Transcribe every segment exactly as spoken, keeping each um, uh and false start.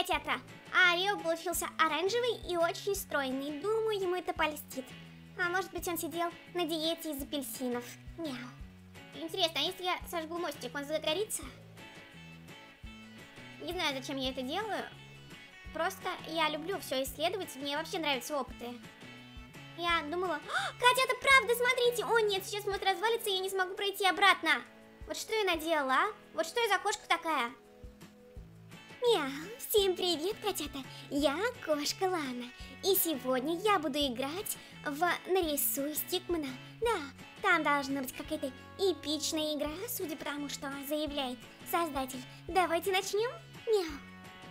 котята, а Лео получился оранжевый и очень стройный. Думаю, ему это польстит. А может быть, он сидел на диете из апельсинов. Мяу. Интересно, а если я сожгу мостик, он загорится? Не знаю, зачем я это делаю. Просто я люблю все исследовать, мне вообще нравятся опыты. Я думала, Катя, это правда, смотрите. О нет, сейчас мост развалится, и я не смогу пройти обратно. Вот что я наделала, а? Вот что я за кошка такая? Мяу, всем привет, котята. Я кошка Лана. И сегодня я буду играть в «Нарисуй Стикмана». Да, там должна быть какая-то эпичная игра, судя по тому, что заявляет создатель. Давайте начнем. Мяу.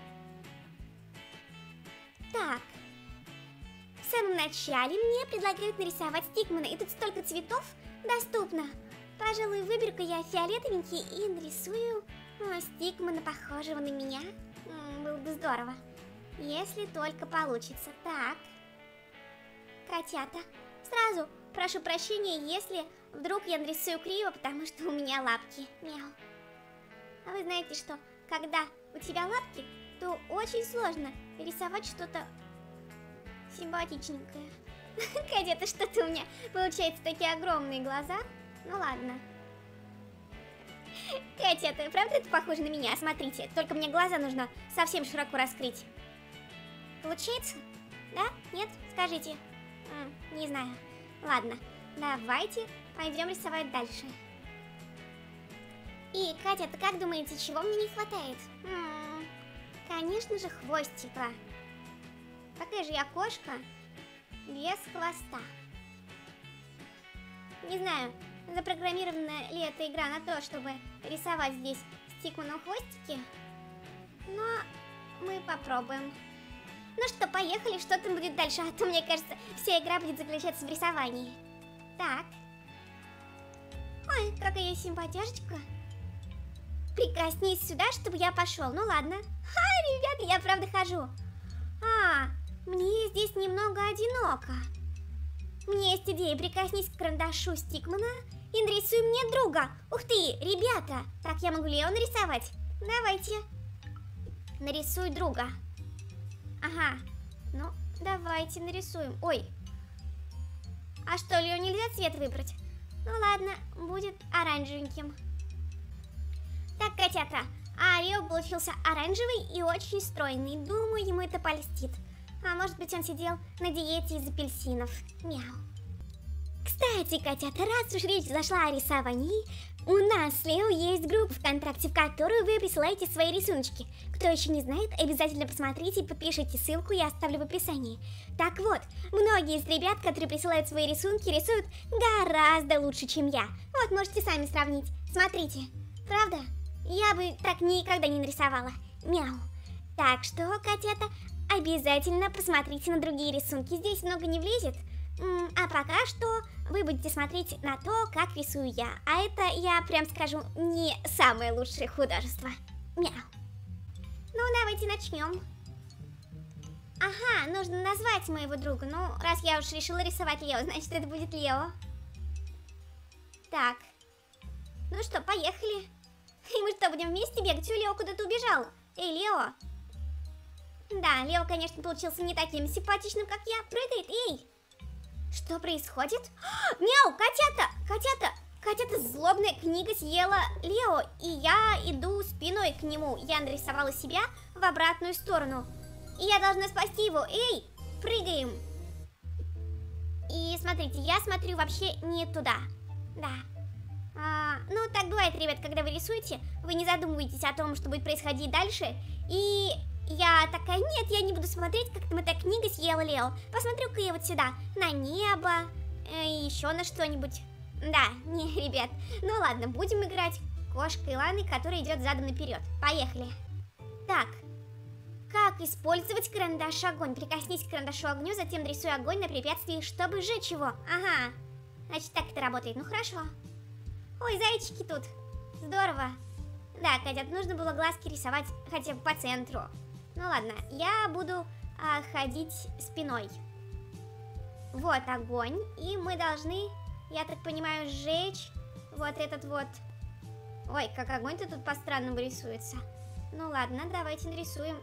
Так. В самом начале мне предлагают нарисовать Стикмана, и тут столько цветов доступно. Пожалуй, выберу-ка я фиолетовенький и нарисую о, Стикмана, похожего на меня. М, было бы здорово, если только получится. Так, котята, сразу прошу прощения, если вдруг я нарисую криво, потому что у меня лапки. Мяу. А вы знаете, что когда у тебя лапки, то очень сложно рисовать что-то симпатичненькое. Котята, что-то у меня получается такие огромные глаза. Ну ладно. Котята, правда это похоже на меня? Смотрите, только мне глаза нужно совсем широко раскрыть. Получается? Да? Нет? Скажите. М, не знаю. Ладно, давайте пойдем рисовать дальше. И, Катя, ты как думаете, чего мне не хватает? М-м, конечно же, хвостика. Какая же я кошка без хвоста. Не знаю, запрограммирована ли эта игра на то, чтобы рисовать здесь Стикману хвостики, но мы попробуем. Ну что, поехали, что там будет дальше, а то, мне кажется, вся игра будет заключаться в рисовании. Так. Ой, какая симпатяшечка. Прикоснись сюда, чтобы я пошел. Ну ладно. Ха, ребята, я правда хожу. А, мне здесь немного одиноко. У меня есть идея. Прикоснись к карандашу Стикмана и нарисуй мне друга. Ух ты, ребята. Так, я могу Лео нарисовать. Давайте. Нарисуй друга. Ага. Ну, давайте нарисуем. Ой. А что, Лео нельзя цвет выбрать? Ну ладно, будет оранжевеньким. Так, котята, а Лео получился оранжевый и очень стройный. Думаю, ему это польстит. А может быть, он сидел на диете из апельсинов. Мяу. Кстати, котята, раз уж речь зашла о рисовании, у нас с Лео есть группа ВКонтакте, в которую вы присылаете свои рисуночки. Кто еще не знает, обязательно посмотрите и подпишите ссылку, я оставлю в описании. Так вот, многие из ребят, которые присылают свои рисунки, рисуют гораздо лучше, чем я. Вот, можете сами сравнить. Смотрите. Правда? Я бы так никогда не нарисовала. Мяу. Так что, котята, обязательно посмотрите на другие рисунки. Здесь много не влезет. А пока что вы будете смотреть на то, как рисую я. А это, я прям скажу, не самое лучшее художество. Мяу. Ну, давайте начнем. Ага, нужно назвать моего друга. Ну, раз я уж решила рисовать Лео, значит, это будет Лео. Так. Ну что, поехали. И мы что, будем вместе бегать? У Лео куда-то убежал. Эй, Лео. Да, Лео, конечно, получился не таким симпатичным, как я. Прыгает, эй. Что происходит? Мяу, котята, котята, котята, злобная книга съела Лео, и я иду спиной к нему. Я нарисовала себя в обратную сторону. И я должна спасти его. Эй, прыгаем. И смотрите, я смотрю вообще не туда. Да. А, ну, так бывает, ребят, когда вы рисуете, вы не задумываетесь о том, что будет происходить дальше. И я такая, нет, я не буду смотреть, как там эта книга съела Лео. Посмотрю-ка я вот сюда, на небо, э, еще на что-нибудь. Да, не, ребят, ну ладно, будем играть кошкой Ланы, которая идет задом наперед. Поехали. Так, как использовать карандаш огонь? Прикоснись к карандашу огню, затем нарисуй огонь на препятствии, чтобы сжечь его. Ага, значит так это работает, ну хорошо. Ой, зайчики тут. Здорово. Да, котят, нужно было глазки рисовать хотя бы по центру. Ну ладно, я буду а, ходить спиной. Вот огонь. И мы должны, я так понимаю, сжечь вот этот вот. Ой, как огонь-то тут по-странному рисуется. Ну ладно, давайте нарисуем.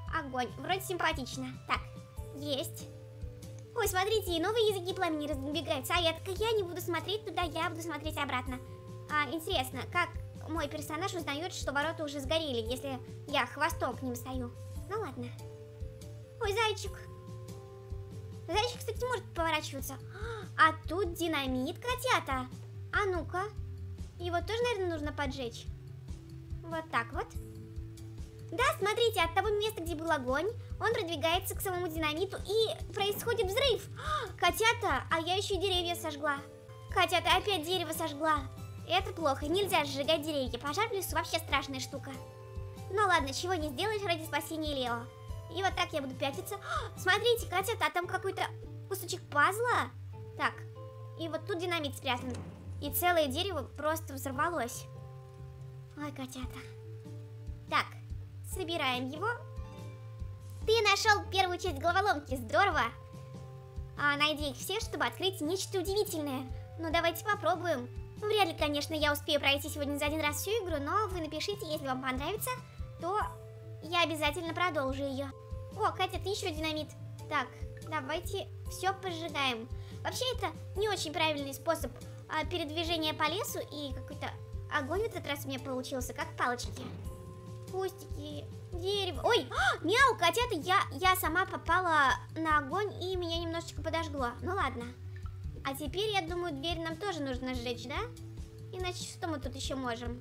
Огонь. Вроде симпатично. Так, есть. Ой, смотрите, новые языки пламени разбегаются. А я такая, я не буду смотреть туда, я буду смотреть обратно. А, интересно, как мой персонаж узнает, что ворота уже сгорели, если я хвостом к ним стою? Ну ладно. Ой, зайчик. Зайчик, кстати, может поворачиваться. А тут динамит, котята. А ну-ка. Его тоже, наверное, нужно поджечь. Вот так вот. Да, смотрите, от того места, где был огонь, он продвигается к самому динамиту и происходит взрыв. Котята, а я еще и деревья сожгла. Котята, опять дерево сожгла. Это плохо, нельзя сжигать деревья. Пожар в лесу вообще страшная штука. Ну ладно, чего не сделаешь ради спасения Лео. И вот так я буду пятиться. Смотрите, котята, а там какой-то кусочек пазла. Так, и вот тут динамит спрятан. И целое дерево просто взорвалось. Ой, котята. Так, собираем его. Ты нашел первую часть головоломки, здорово. А, найди их все, чтобы открыть нечто удивительное. Ну, давайте попробуем. Вряд ли, конечно, я успею пройти сегодня за один раз всю игру, но вы напишите, если вам понравится, то я обязательно продолжу ее. О, Катя, ты еще динамит. Так, давайте все поджигаем. Вообще, это не очень правильный способ а, передвижения по лесу, и какой-то огонь в этот раз у меня получился, как палочки. Кустики, дерево. Ой, а, мяу, котята, я, я сама попала на огонь, и меня немножечко подожгло. Ну ладно. А теперь, я думаю, дверь нам тоже нужно сжечь, да? Иначе что мы тут еще можем?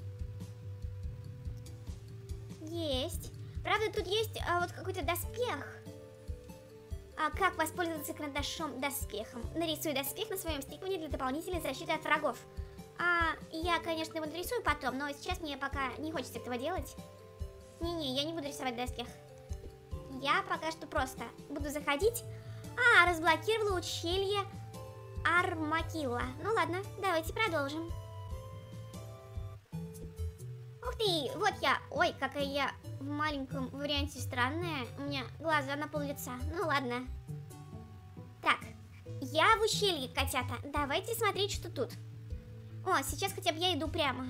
Есть. Правда, тут есть а, вот какой-то доспех. А как воспользоваться карандашом доспехом? Нарисуй доспех на своем стикмане для дополнительной защиты от врагов. А, я, конечно, его нарисую потом, но сейчас мне пока не хочется этого делать. Не-не, я не буду рисовать доспех. Я пока что просто буду заходить. А, разблокировала ущелье Армакилла. Ну ладно, давайте продолжим. Ух ты, вот я. Ой, какая я в маленьком варианте странная. У меня глаза на пол лица. Ну ладно. Так, я в ущелье, котята. Давайте смотреть, что тут. О, сейчас хотя бы я иду прямо.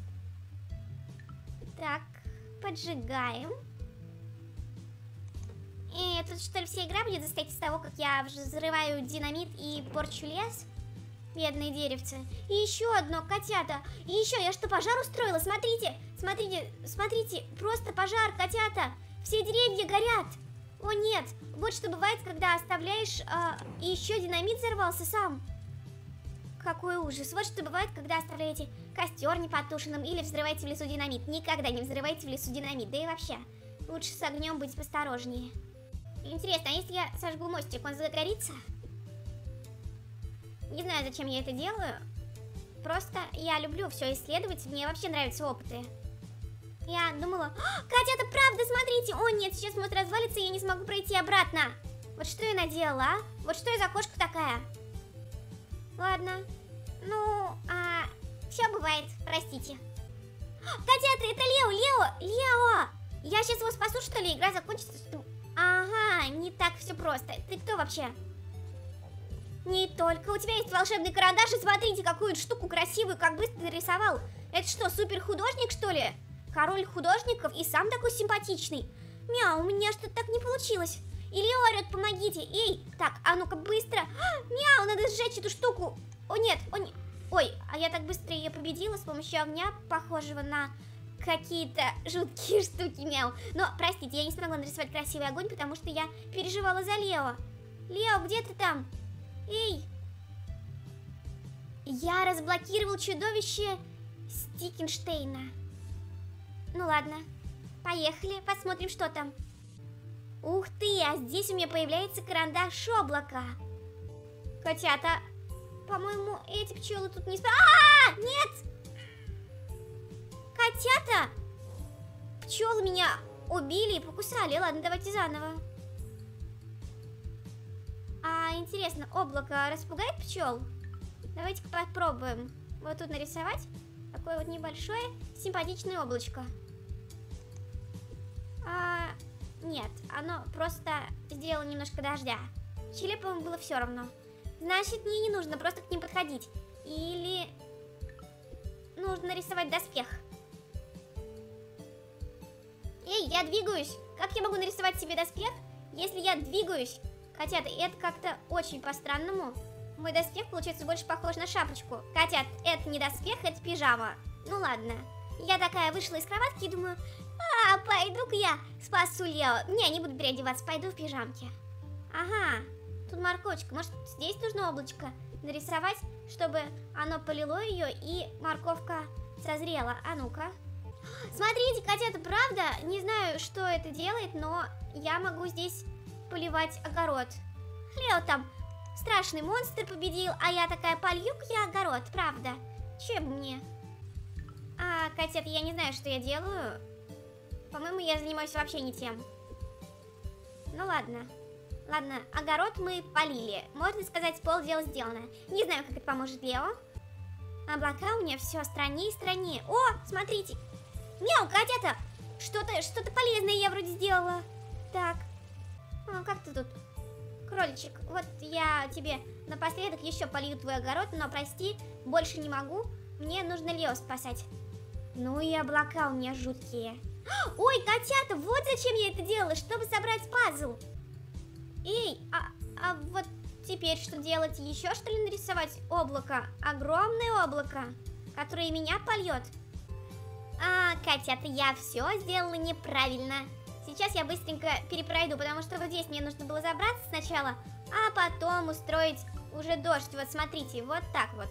Так, поджигаем. И тут что ли вся игра будет состоять из того, как я взрываю динамит и порчу лес? Бедные деревцы. И еще одно, котята. И еще, я что, пожар устроила? Смотрите, смотрите, смотрите. Просто пожар, котята. Все деревья горят. О нет, вот что бывает, когда оставляешь, а, и еще динамит взорвался сам. Какой ужас. Вот что бывает, когда оставляете костер непотушенным или взрываете в лесу динамит. Никогда не взрывайте в лесу динамит. Да и вообще, лучше с огнем быть посторожнее. Интересно, а если я сожгу мостик, он загорится? Не знаю, зачем я это делаю. Просто я люблю все исследовать. Мне вообще нравятся опыты. Я думала... А, Катя, это правда, смотрите! О нет, сейчас мост развалится, и я не смогу пройти обратно. Вот что я наделала, а? Вот что я за кошка такая? Ладно. Ну, а... все бывает, простите. Катя, это, это Лео, Лео, Лео! Я сейчас его спасу, что ли? Игра закончится, что... Ага, не так все просто. Ты кто вообще? Не только. У тебя есть волшебный карандаш, и смотрите, какую штуку красивую, как быстро ты рисовал. Это что, супер художник, что ли? Король художников и сам такой симпатичный. Мяу, у меня что-то так не получилось. И Лео орет, помогите. Эй, так, а ну-ка быстро. А, мяу, надо сжечь эту штуку. О нет, о нет. Ой, а я так быстро ее победила с помощью огня, похожего на... какие-то жуткие штуки, мяу. Но, простите, я не смогла нарисовать красивый огонь, потому что я переживала за Лео. Лео, где ты там? Эй! Я разблокировал чудовище Стикенштейна. Ну ладно, поехали, посмотрим, что там. Ух ты, а здесь у меня появляется карандаш облака. Котята, по-моему, эти пчелы тут не спят. А-а-а! Нет! Котята! Пчелы меня убили и покусали. Ладно, давайте заново. А, интересно, облако распугает пчел? Давайте-ка попробуем. Вот тут нарисовать такое вот небольшое симпатичное облачко. А, нет, оно просто сделало немножко дождя. Чили, по-моему, было все равно. Значит, мне не нужно просто к ним подходить. Или нужно нарисовать доспех. Эй, я двигаюсь. Как я могу нарисовать себе доспех, если я двигаюсь? Котята, это как-то очень по-странному. Мой доспех, получается, больше похож на шапочку. Котят, это не доспех, это пижама. Ну ладно. Я такая вышла из кроватки и думаю, а, пойду-ка я спасу Лео. Не, не буду переодеваться, пойду в пижамке. Ага, тут морковочка. Может, здесь нужно облачко нарисовать, чтобы оно полило ее и морковка созрела. А ну-ка. Смотрите, котята, правда, не знаю, что это делает, но я могу здесь поливать огород. Лео там страшный монстр победил, а я такая, полью-ка я огород, правда. Чем мне? А, котята, я не знаю, что я делаю. По-моему, я занимаюсь вообще не тем. Ну ладно. Ладно, огород мы полили. Можно сказать, полдела сделано. Не знаю, как это поможет Лео. Облака у меня все страннее и страннее. О, смотрите. Мяу, котята. Что-то что-то полезное я вроде сделала. Так. А, как ты тут? Кроличек, вот я тебе напоследок еще полью твой огород, но прости, больше не могу. Мне нужно Лео спасать. Ну и облака у меня жуткие. Ой, котята, вот зачем я это делала, чтобы собрать пазл. Эй, а, а вот теперь что делать? Еще что ли нарисовать облако? Огромное облако, которое меня польет. А, котята, я все сделала неправильно. Сейчас я быстренько перепройду, потому что вот здесь мне нужно было забраться сначала, а потом устроить уже дождь. Вот смотрите, вот так вот.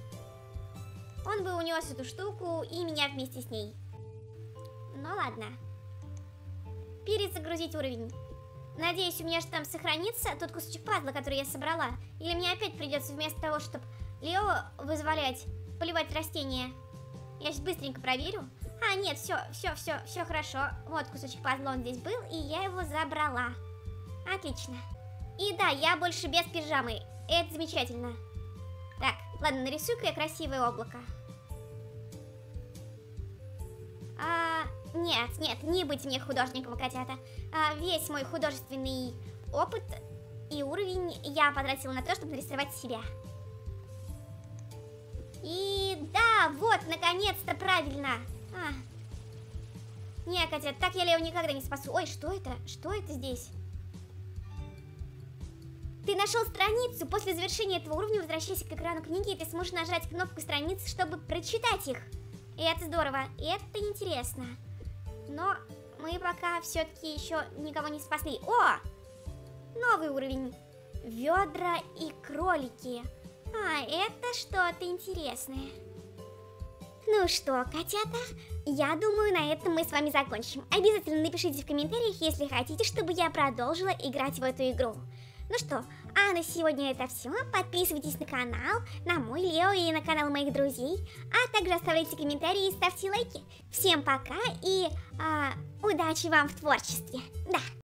Он бы унес эту штуку и меня вместе с ней. Ну ладно. Перезагрузить уровень. Надеюсь, у меня же там сохранится тот кусочек пазла, который я собрала. Или мне опять придется вместо того, чтобы Лео вызволять, поливать растения. Я сейчас быстренько проверю. А, нет, все, все, все, все хорошо. Вот кусочек пазла, он здесь был, и я его забрала. Отлично. И да, я больше без пижамы. Это замечательно. Так, ладно, нарисую-ка я красивое облако. А, нет, нет, не быть мне художником, котята. А, весь мой художественный опыт и уровень я потратила на то, чтобы нарисовать себя. И да, вот, наконец-то правильно. А. Не, котят, так я Лео никогда не спасу. Ой, что это? Что это здесь? Ты нашел страницу. После завершения этого уровня возвращайся к экрану книги, и ты сможешь нажать кнопку страницы, чтобы прочитать их. И это здорово, и это интересно. Но мы пока все-таки еще никого не спасли. О! Новый уровень. Ведра и кролики. А, это что-то интересное. Ну что, котята, я думаю, на этом мы с вами закончим. Обязательно напишите в комментариях, если хотите, чтобы я продолжила играть в эту игру. Ну что, а на сегодня это все. Подписывайтесь на канал, на мой Лео и на канал моих друзей. А также оставляйте комментарии и ставьте лайки. Всем пока и а, удачи вам в творчестве. Да.